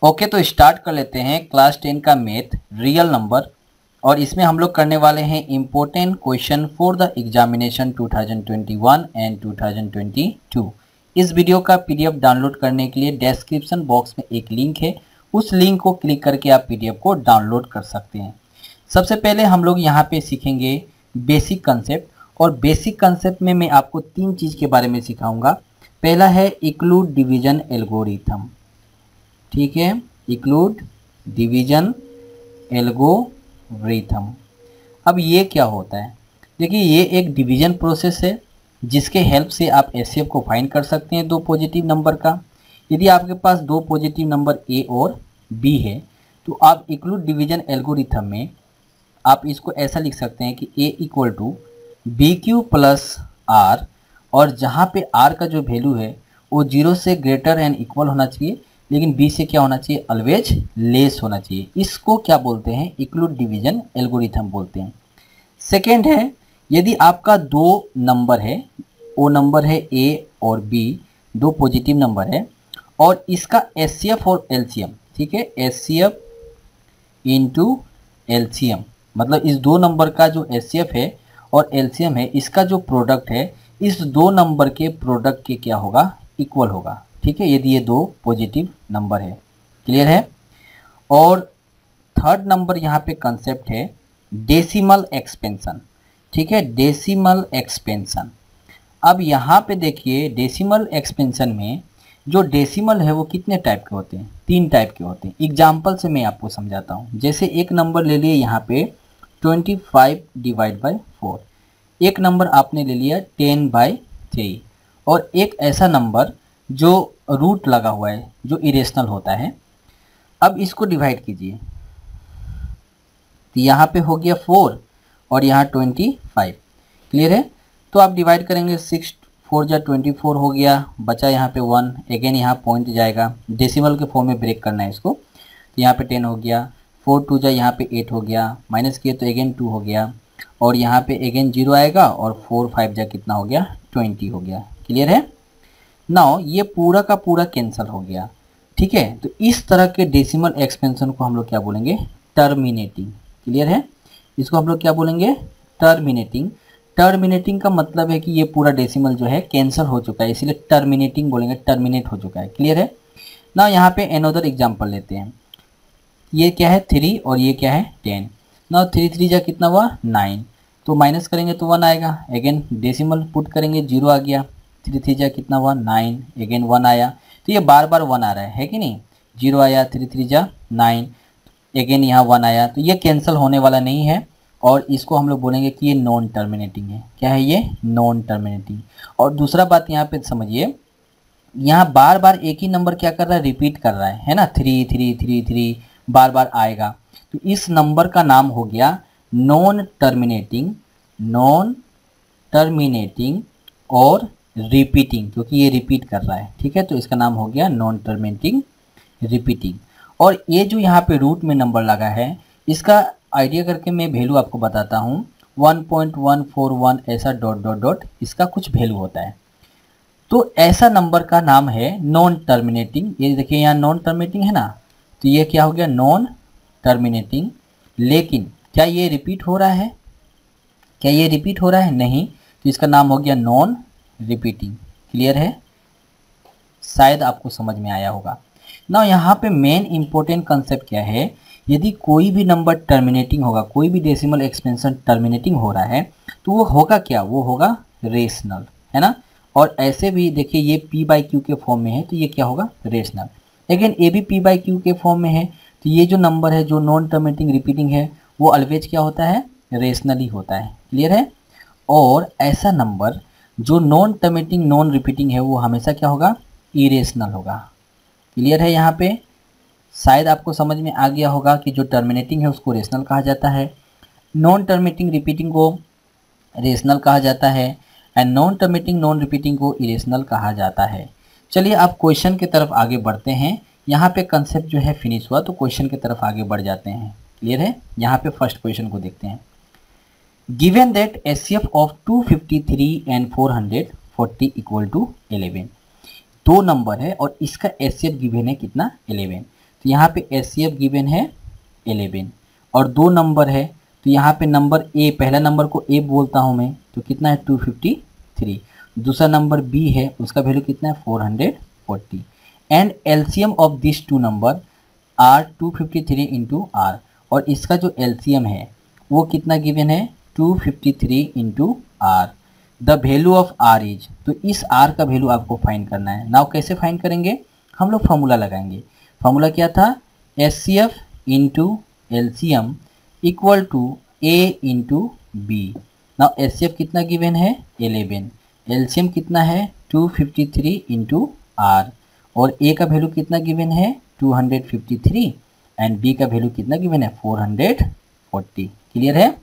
Okay, तो start कर लेते हैं क्लास 10 का मैथ रियल नंबर। और इसमें हम लोग करने वाले हैं important question for the examination 2021 and 2022। इस वीडियो का पीडीएफ डाउनलोड करने के लिए डिस्क्रिप्शन बॉक्स में एक लिंक है, उस लिंक को क्लिक करके आप पीडीएफ को डाउनलोड कर सकते हैं। सबसे पहले हम लोग यहाँ पे सीखेंगे बेसिक कंसेप्ट, और बेसिक कंसेप्ट में मैं आपको तीन चीज़ के बारे में सिखाऊंगा। पहला है इक्लूड डिवीजन एल्गोरिथम, ठीक है, इक्लूड डिवीजन एल्गोरिथम। अब ये क्या होता है? देखिए, ये एक डिवीजन प्रोसेस है जिसके हेल्प से आप एचसीएफ को फाइंड कर सकते हैं दो पॉजिटिव नंबर का। यदि आपके पास दो पॉजिटिव नंबर ए और बी है तो आप इक्लूड डिवीजन एल्गोरिथम में आप इसको ऐसा लिख सकते हैं कि A equal to B Q plus R, और जहाँ पे आर का जो वैल्यू है वो 0 से ग्रेटर एंड इक्वल होना चाहिए, लेकिन बी से क्या होना चाहिए? ऑलवेज लेस होना चाहिए। इसको क्या बोलते हैं? इक्लूड डिवीजन एल्गोरिथम बोलते हैं। सेकेंड है, यदि आपका दो नंबर है, वो नंबर है ए और बी, दो पॉजिटिव नंबर है, और इसका एचसीएफ और एलसीएम, ठीक है, एचसीएफ इंटू एलसीएम, मतलब इस दो नंबर का जो एचसीएफ है और एलसीएम है, इसका जो प्रोडक्ट है इस दो नंबर के प्रोडक्ट के क्या होगा? इक्वल होगा, ठीक है, यदि ये दो पॉजिटिव नंबर है। क्लियर है? और थर्ड नंबर यहाँ पे कंसेप्ट है डेसिमल एक्सपेंशन, ठीक है, डेसिमल एक्सपेंशन। अब यहाँ पे देखिए, डेसिमल एक्सपेंशन में जो डेसिमल है वो कितने टाइप के होते हैं? तीन टाइप के होते हैं। एग्जाम्पल से मैं आपको समझाता हूँ। जैसे एक नंबर ले लिए यहाँ पे 25 डिवाइड बाई 4, एक नंबर आपने ले लिया 10/3, और एक ऐसा नंबर जो रूट लगा हुआ है, जो इरेशनल होता है। अब इसको डिवाइड कीजिए, तो यहाँ पे हो गया 4 और यहाँ 25। क्लियर है? तो आप डिवाइड करेंगे, 6 4 जा 24 हो गया, बचा यहाँ पे 1, अगेन यहाँ पॉइंट जाएगा, डेसिमल के फॉर्म में ब्रेक करना है इसको। तो यहाँ पे 10 हो गया, 4 2 जा यहाँ पे 8 हो गया, माइनस किए तो अगेन 2 हो गया, और यहाँ पे अगेन 0 आएगा, और 4 5 जा कितना हो गया? 20 हो गया। क्लियर है? नाउ ये पूरा का पूरा कैंसिल हो गया, ठीक है। तो इस तरह के डेसिमल एक्सपेंशन को हम लोग क्या बोलेंगे? टर्मिनेटिंग। क्लियर है? इसको हम लोग क्या बोलेंगे? टर्मिनेटिंग। टर्मिनेटिंग का मतलब है कि ये पूरा डेसिमल जो है कैंसिल हो चुका है, इसीलिए टर्मिनेटिंग बोलेंगे, टर्मिनेट हो चुका है। क्लियर है ना? यहाँ पे अनदर एग्जाम्पल लेते हैं। ये क्या है? 3 और ये क्या है? 10। ना 3 3 जा कितना हुआ? 9, तो माइनस करेंगे तो 1 आएगा, अगेन डेसिमल पुट करेंगे, 0 आ गया, 3 3 जा कितना हुआ? 9, अगेन 1 आया। तो ये बार बार 1 आ रहा है कि नहीं? 0 आया, 3 3 जा 9, अगेन यहाँ 1 आया, तो ये कैंसिल होने वाला नहीं है, और इसको हम लोग बोलेंगे कि ये नॉन टर्मिनेटिंग है। क्या है ये? Non terminating. और दूसरा बात यहाँ पे समझिए, यहाँ बार बार एक ही नंबर क्या कर रहा है? रिपीट कर रहा है ना, 3 3 3 3 बार बार आएगा, तो इस नंबर का नाम हो गया नॉन टर्मिनेटिंग, नॉन टर्मिनेटिंग और रिपीटिंग, क्योंकि ये रिपीट कर रहा है, ठीक है, तो इसका नाम हो गया नॉन टर्मिनेटिंग रिपीटिंग। और ये जो यहाँ पे रूट में नंबर लगा है, इसका आइडिया करके मैं वैल्यू आपको बताता हूँ। 1.141 ऐसा डॉट डॉट डॉट इसका कुछ वैल्यू होता है, तो ऐसा नंबर का नाम है नॉन टर्मिनेटिंग। ये देखिए यहाँ नॉन टर्मिनेटिंग है ना, तो ये क्या हो गया? Non terminating. लेकिन क्या ये रिपीट हो रहा है? क्या ये रिपीट हो रहा है? नहीं, तो इसका नाम हो गया नॉन रिपीटिंग। क्लियर है? शायद आपको समझ में आया होगा ना। यहाँ पे मेन इंपॉर्टेंट कंसेप्ट क्या है? यदि कोई भी नंबर टर्मिनेटिंग होगा, कोई भी डेसिमल एक्सपेंशन टर्मिनेटिंग हो रहा है, तो वो होगा क्या? वो होगा रेशनल, है ना। और ऐसे भी देखिए, ये p/q के फॉर्म में है, तो ये क्या होगा? रेशनल। लेकिन ये भी p/q के फॉर्म में है, तो ये जो नंबर है जो नॉन टर्मिनेटिंग रिपीटिंग है, वो ऑलवेज क्या होता है? रेशनल ही होता है। क्लियर है? और ऐसा नंबर जो नॉन टर्मिनेटिंग नॉन रिपीटिंग है, वो हमेशा क्या होगा? इरेशनल होगा। क्लियर है? यहाँ पे शायद आपको समझ में आ गया होगा कि जो टर्मिनेटिंग है उसको रेशनल कहा जाता है, नॉन टर्मिनेटिंग रिपीटिंग को रेशनल कहा जाता है, and non terminating non repeating को इरेशनल कहा जाता है। चलिए आप क्वेश्चन की तरफ आगे बढ़ते हैं। यहाँ पे कंसेप्ट जो है फिनिश हुआ, तो क्वेश्चन की तरफ आगे बढ़ जाते हैं। क्लियर है? यहाँ पे फर्स्ट क्वेश्चन को देखते हैं। Given that HCF of 253 and 440 equal to 11। दो नंबर है और इसका एचसीएफ गिवन है कितना? 11। तो यहाँ पे HCF गिवन है 11 और 2 नंबर है, तो यहाँ पे नंबर ए, पहला नंबर को ए बोलता हूँ मैं, तो कितना है 253। दूसरा नंबर बी है, उसका वैल्यू कितना है 440 and LCM of this 2 number R 253 into R, और इसका जो एलसीएम है वो कितना गिवन है 253 into R. The value of R is, तो इस आर का वैल्यू आपको फाइंड करना है। नाउ कैसे फाइंड करेंगे, हम लोग फॉर्मूला लगाएंगे। फॉर्मूला क्या था, HCF into LCM equal to A into B. Now HCF कितना गिवन है 11, एलसीएम कितना है 253 इंटू आर, और ए का वैल्यू कितना गिवन है 253 एंड बी का वैल्यू कितना गिवन है 440। क्लियर है,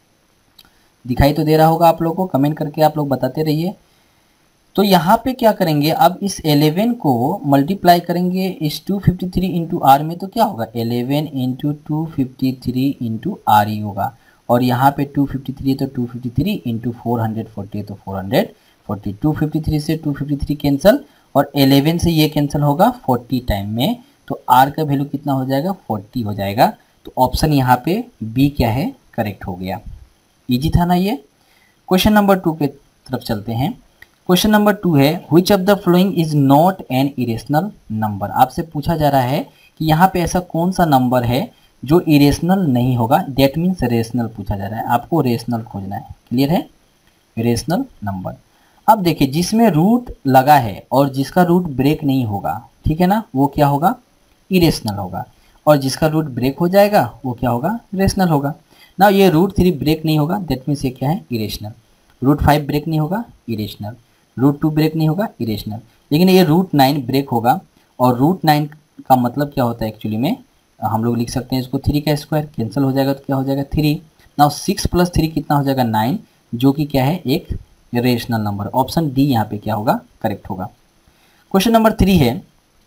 दिखाई तो दे रहा होगा आप लोगों को, कमेंट करके आप लोग बताते रहिए। तो यहाँ पे क्या करेंगे, अब इस 11 को मल्टीप्लाई करेंगे इस 253 इंटू आर में, तो क्या होगा 11 इंटू 253 इंटू आर ही होगा, और यहाँ पे 253 है तो 253 इंटू 440 है तो 440। 253 से 253 कैंसिल और 11 से ये कैंसिल होगा 40 टाइम में, तो आर का वैल्यू कितना हो जाएगा 40 हो जाएगा। तो ऑप्शन यहाँ पे बी क्या है, करेक्ट हो गया। इजी था ना ये। क्वेश्चन नंबर 2 के तरफ चलते हैं। क्वेश्चन नंबर 2 है which of the following is not an irrational number. आपसे पूछा जा रहा है कि यहाँ पे ऐसा कौन सा नंबर है जो इरेशनल नहीं होगा, दैट मीन्स रेशनल पूछा जा रहा है, आपको रेशनल खोजना है। क्लियर है, रेशनल नंबर। अब देखिए जिसमें रूट लगा है और जिसका रूट ब्रेक नहीं होगा, ठीक है ना, वो क्या होगा इरेशनल होगा, और जिसका रूट ब्रेक हो जाएगा वो क्या होगा रेशनल होगा। ना ये √3 ब्रेक नहीं होगा, दैट मीन्स ये क्या है इरेशनल। √5 ब्रेक नहीं होगा इरेशनल, √2 ब्रेक नहीं होगा इरेशनल, लेकिन ये √9 ब्रेक होगा, और √9 का मतलब क्या होता है एक्चुअली में, हम लोग लिख सकते हैं इसको 3 का स्क्वायर, कैंसिल हो जाएगा तो क्या हो जाएगा 3। नाउ 6 + 3 कितना हो जाएगा 9, जो कि क्या है एक रेशनल नंबर। ऑप्शन डी यहाँ पे क्या होगा करेक्ट होगा। क्वेश्चन नंबर 3 है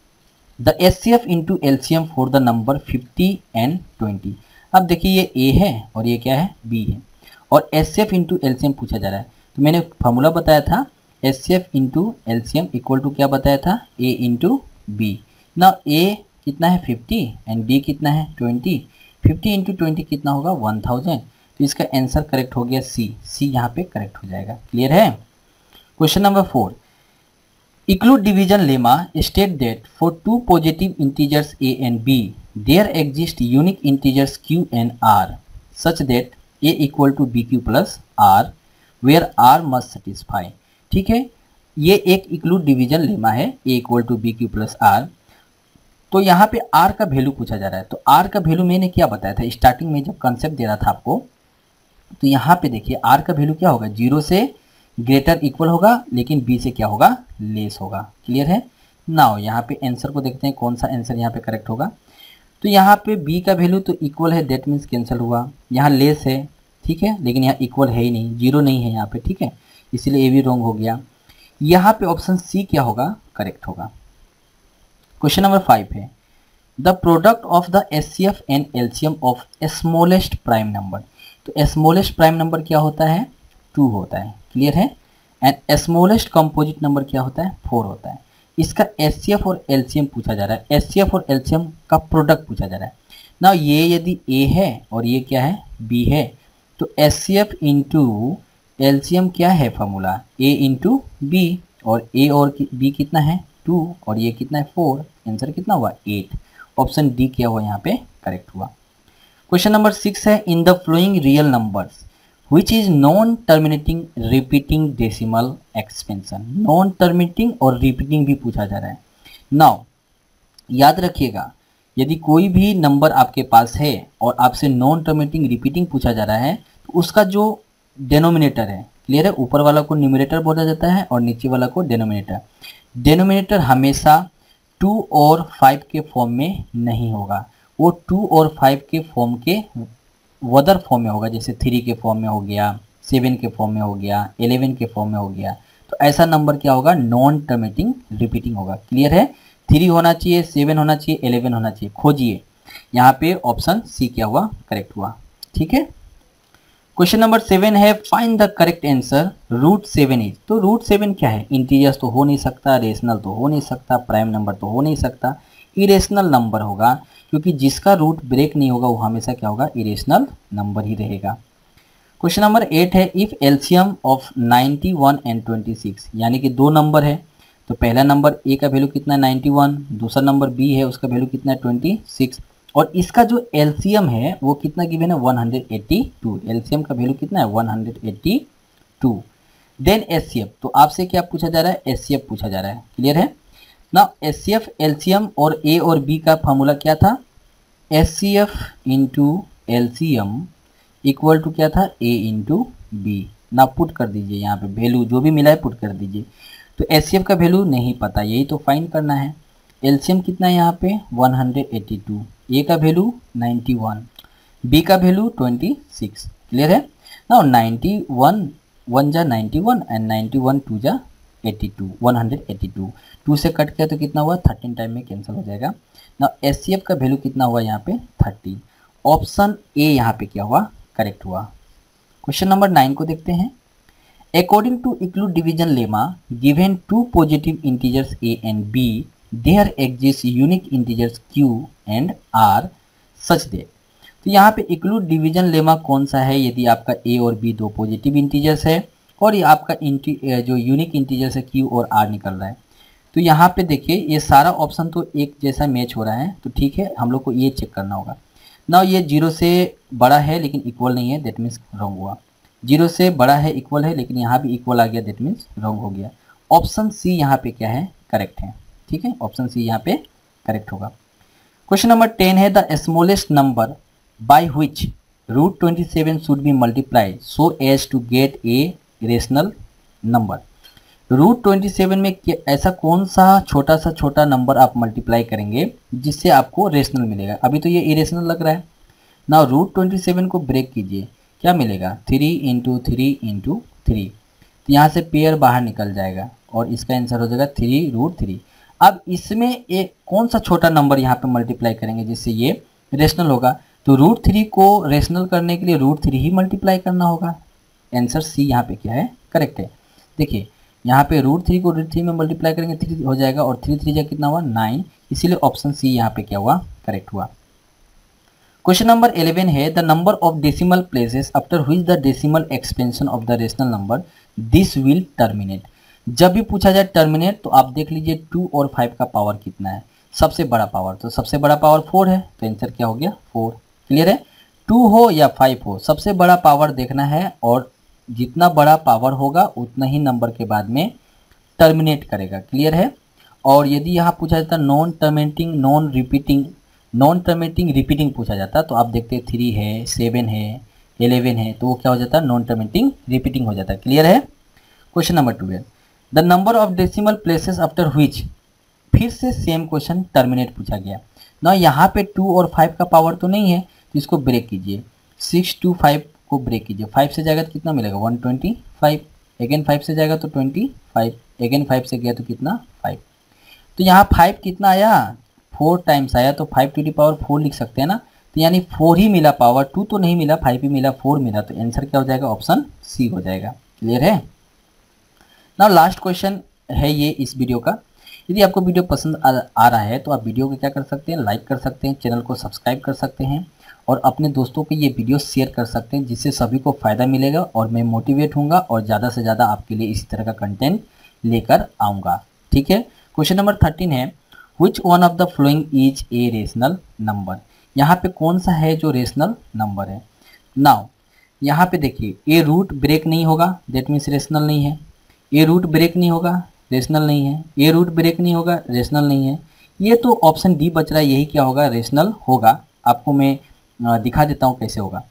the HCF into LCM for the number 50 and 20। अब देखिए ये ए है और ये क्या है बी है, और HCF इंटू एलसीएम पूछा जा रहा है। तो मैंने फार्मूला बताया था HCF into LCM equal to क्या बताया था ए इंटू बी। ना ए कितना है 50 एंड बी कितना है 20। 50 इंटू 20 कितना होगा 1000, तो इसका आंसर करेक्ट हो गया सी यहाँ पे करेक्ट हो जाएगा। क्लियर है। Question number 4 Euclid division lemma state that for 2 positive integers a and b there exist unique integers q and r such that a equal to bq plus r where r must satisfy। ठीक है, ये एक Euclid division lemma है a equal to bq plus r। तो यहाँ पे r का value पूछा जा रहा है, तो r का वैल्यू मैंने क्या बताया था स्टार्टिंग में जब कंसेप्ट दे रहा था आपको, तो यहाँ पे देखिए r का वैल्यू क्या होगा 0 से ग्रेटर इक्वल होगा, लेकिन b से क्या होगा लेस होगा। क्लियर है। नाउ यहाँ पे आंसर को देखते हैं कौन सा आंसर यहाँ पे करेक्ट होगा। तो यहाँ पे b का वैल्यू तो इक्वल है, दैट मीन्स कैंसिल हुआ। यहाँ लेस है, ठीक है, लेकिन यहाँ इक्वल है ही नहीं, 0 नहीं है यहाँ पे, ठीक है, इसीलिए ये भी रॉन्ग हो गया। यहाँ पे ऑप्शन सी क्या होगा करेक्ट होगा। क्वेश्चन नंबर 5 है the product of the HCF and LCM of smallest prime number. तो स्मॉलेस्ट प्राइम नंबर क्या होता है 2 होता है। क्लियर है। एंड स्मॉलेस्ट कंपोजिट नंबर क्या होता है 4 होता है। इसका HCF और LCM पूछा जा रहा है, HCF और LCM का प्रोडक्ट पूछा जा रहा है ना। ये यदि A है और ये क्या है B है, तो HCF इंटू LCM क्या है फॉर्मूला A इंटू B, और A और B कितना है 2 और ये कितना है 4, आंसर कितना हुआ 8। ऑप्शन डी क्या हुआ यहाँ पे करेक्ट हुआ। क्वेश्चन नंबर 6 है in the following real numbers which is non terminating repeating decimal expansion. Non terminating और रिपीटिंग भी पूछा जा रहा है। नाउ याद रखिएगा यदि कोई भी नंबर आपके पास है और आपसे नॉन टर्मिनेटिंग रिपीटिंग पूछा जा रहा है, तो उसका जो डेनोमिनेटर है, क्लियर है, ऊपर वाला को न्यूमरेटर बोला जाता है और नीचे वाला को डेनोमिनेटर। डेनोमिनेटर हमेशा 2 और 5 के फॉर्म में नहीं होगा, वो 2 और 5 के फॉर्म के वदर फॉर्म में होगा, जैसे 3 के फॉर्म में हो गया, 7 के फॉर्म में हो गया, 11 के फॉर्म में हो गया। तो ऐसा नंबर क्या होगा नॉन टर्मिनेटिंग रिपीटिंग होगा। क्लियर है। 3 होना चाहिए, 7 होना चाहिए, 11 होना चाहिए, खोजिए। यहाँ पे ऑप्शन सी क्या हुआ करेक्ट हुआ। ठीक है। क्वेश्चन नंबर 7 है find the correct answer √7 is. तो √7 क्या है, इंटीजर्स तो हो नहीं सकता, रेशनल तो हो नहीं सकता, प्राइम नंबर तो हो नहीं सकता, इरेशनल नंबर होगा, क्योंकि जिसका रूट ब्रेक नहीं होगा वो हमेशा क्या होगा, इरेशनल नंबर ही रहेगा। क्वेश्चन नंबर 8 है इफ एलसीएम ऑफ 91 एंड 26, यानी कि दो नंबर है, तो पहला नंबर ए का वैल्यू कितना है 91, दूसरा नंबर बी है उसका वैल्यू कितना है 26, और इसका जो एलसीएम है वो कितना गिवन है 182, एलसीएम का वैल्यू कितना है 182। देन एचसीएफ, तो आपसे क्या पूछा जा रहा है, एचसीएफ पूछा जा रहा है, क्लियर है ना। एचसीएफ एलसीएम और ए और बी का फॉर्मूला क्या था, HCF into LCM equal to क्या था, ए इंटू बी। ना पुट कर दीजिए यहाँ पे वैल्यू जो भी मिला है पुट कर दीजिए। तो एचसीएफ का वैल्यू नहीं पता, यही तो फाइंड करना है। एलसीएम कितना है यहाँ पे 182, ए का वैल्यू 91, बी का वैल्यू 26, क्लियर है ना। 91 1 जा 91 एंड 91 2 जा 82, 182, 2 से कट किया तो कितना हुआ 13 टाइम में कैंसिल हो जाएगा ना। एचसीएफ का वैल्यू कितना हुआ यहाँ पे 30, ऑप्शन ए यहाँ पे क्या हुआ, करेक्ट हुआ। क्वेश्चन नंबर 9 को देखते हैं। According to Euclid division lemma given two positive integers A and B there exist unique integers Q and R such that. तो यहाँ पे इक्लूड डिवीजन लेमा कौन सा है, यदि आपका ए और बी दो पॉजिटिव इंटीजर्स है और ये आपका जो यूनिक इंटीजर्स है क्यू और आर निकल रहा है। तो यहाँ पे देखिए ये सारा ऑप्शन तो एक जैसा मैच हो रहा है, तो ठीक है हम लोग को ये चेक करना होगा ना। ये 0 से बड़ा है लेकिन इक्वल नहीं है, दैट मीन्स रॉन्ग हुआ। 0 से बड़ा है इक्वल है लेकिन यहाँ भी इक्वल आ गया, दैट मीन्स रॉन्ग हो गया। ऑप्शन सी यहाँ पे क्या है, करेक्ट है, ठीक है, ऑप्शन सी यहाँ पे करेक्ट होगा। क्वेश्चन नंबर 10 है the smallest number by which √27 should be multiplied so as to get a rational number. √27 में ऐसा कौन सा छोटा नंबर आप मल्टीप्लाई करेंगे जिससे आपको रेशनल मिलेगा। अभी तो ये इरेशनल लग रहा है ना। √27 को ब्रेक कीजिए, क्या मिलेगा 3 इंटू 3 इंटू 3, तो यहाँ से पेयर बाहर निकल जाएगा और इसका आंसर हो जाएगा 3√3। अब इसमें एक कौन सा छोटा नंबर यहाँ पे मल्टीप्लाई करेंगे जिससे ये रेशनल होगा, तो √3 को रेशनल करने के लिए √3 ही मल्टीप्लाई करना होगा। आंसर सी यहाँ पे क्या है, करेक्ट है। देखिए यहाँ पे √3 को √3 में मल्टीप्लाई करेंगे 3 हो जाएगा और 3 3 जा कितना हुआ 9, इसीलिए ऑप्शन सी यहाँ पे क्या हुआ, करेक्ट हुआ। क्वेश्चन नंबर 11 है the number of decimal places after which the decimal expansion of the rational number this will terminate. जब भी पूछा जाए टर्मिनेट तो आप देख लीजिए 2 और 5 का पावर कितना है, सबसे बड़ा पावर, तो सबसे बड़ा पावर 4 है, तो आंसर क्या हो गया 4, क्लियर है। 2 हो या 5 हो, सबसे बड़ा पावर देखना है और जितना बड़ा पावर होगा उतना ही नंबर के बाद में टर्मिनेट करेगा, क्लियर है। और यदि यहाँ पूछा जाता non terminating non terminating repeating पूछा जाता तो आप देखते 3 है 7 है 11 है, तो वो क्या हो जाता है नॉन टर्मिनेटिंग रिपीटिंग हो जाता है, क्लियर है। Question number 12 the number of decimal places after which, फिर से सेम क्वेश्चन टर्मिनेट पूछा गया ना। यहाँ पे 2 और 5 का पावर तो नहीं है तो इसको ब्रेक कीजिए, 6 to 5 को ब्रेक कीजिए, 5 से जाएगा तो कितना मिलेगा 125, अगेन 5 से जाएगा तो 25, अगेन 5 से गया तो कितना 5, तो यहाँ 5 कितना आया 4 टाइम्स आया, तो 5 to the power 4 लिख सकते हैं ना। तो यानी 4 ही मिला पावर, 2 तो नहीं मिला, 5 ही मिला, 4 मिला, तो आंसर क्या हो जाएगा ऑप्शन सी हो जाएगा, क्लियर है ना। लास्ट क्वेश्चन है ये इस वीडियो का। यदि आपको वीडियो पसंद आ रहा है तो आप वीडियो को क्या कर सकते हैं, लाइक कर सकते हैं, चैनल को सब्सक्राइब कर सकते हैं और अपने दोस्तों को ये वीडियो शेयर कर सकते हैं, जिससे सभी को फ़ायदा मिलेगा और मैं मोटिवेट होऊंगा और ज़्यादा से ज़्यादा आपके लिए इसी तरह का कंटेंट लेकर आऊँगा, ठीक है। क्वेश्चन नंबर 13 है which one of the following is a rational number. यहाँ पे कौन सा है जो रेशनल नंबर है। नाउ यहाँ पे देखिए ए रूट ब्रेक नहीं होगा, दैट मीन्स रेशनल नहीं है। ए रूट ब्रेक नहीं होगा, रेशनल नहीं है। ए रूट ब्रेक नहीं होगा, रेशनल नहीं है। ये तो ऑप्शन डी बच रहा है, यही क्या होगा रेशनल होगा। आपको मैं दिखा देता हूँ कैसे होगा।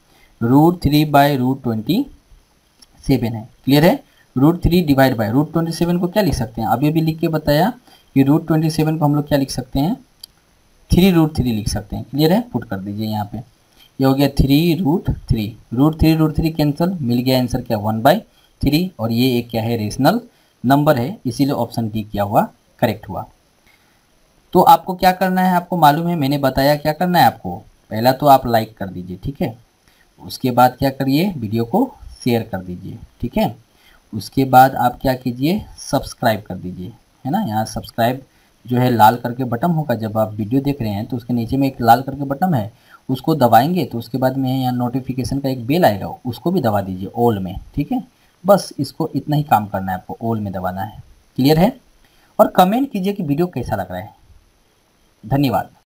√3/√27 है, क्लियर है। √3 डिवाइड बाय √27 को क्या लिख सकते हैं, अभी भी लिख के बताया कि √27 को हम लोग क्या लिख सकते हैं 3√3 लिख सकते हैं, क्लियर है। पुट कर दीजिए यहाँ पे, ये हो गया 3√3, √3 कैंसिल, मिल गया आंसर क्या 1/3 और ये एक क्या है रेशनल नंबर है, इसीलिए ऑप्शन डी क्या हुआ करेक्ट हुआ। तो आपको क्या करना है, आपको मालूम है, मैंने बताया क्या करना है आपको। पहला तो आप लाइक कर दीजिए, ठीक है। उसके बाद क्या करिए, वीडियो को शेयर कर दीजिए, ठीक है। उसके बाद आप क्या कीजिए, सब्सक्राइब कर दीजिए, है ना। यहाँ सब्सक्राइब जो है लाल करके बटन होगा, जब आप वीडियो देख रहे हैं तो उसके नीचे में एक लाल करके बटन है, उसको दबाएंगे तो उसके बाद में यहाँ नोटिफिकेशन का एक बेल आएगा, उसको भी दबा दीजिए ऑल में। ठीक है, बस इसको इतना ही काम करना है, आपको ऑल में दबाना है। क्लियर है? और कमेंट कीजिए कि वीडियो कैसा लग रहा है। धन्यवाद।